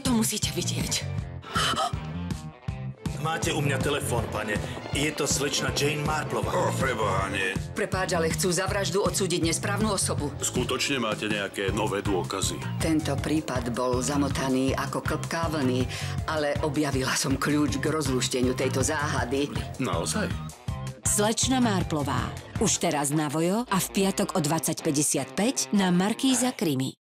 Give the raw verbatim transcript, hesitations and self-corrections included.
Toto musíte vidieť. Máte u mňa telefón, pane. Je to slečna Jane Marplová. O, preboha, nie. Prepáč, ale chcú za vraždu odsúdiť nesprávnu osobu. Skutočne máte nejaké nové dôkazy? Tento prípad bol zamotaný ako klpká vlny, ale objavila som kľúč k rozlúšteniu tejto záhady. Naozaj? Slečna Marplová. Už teraz na Vojo a v piatok o dvadsať päťdesiatpäť na Markíza Krimi.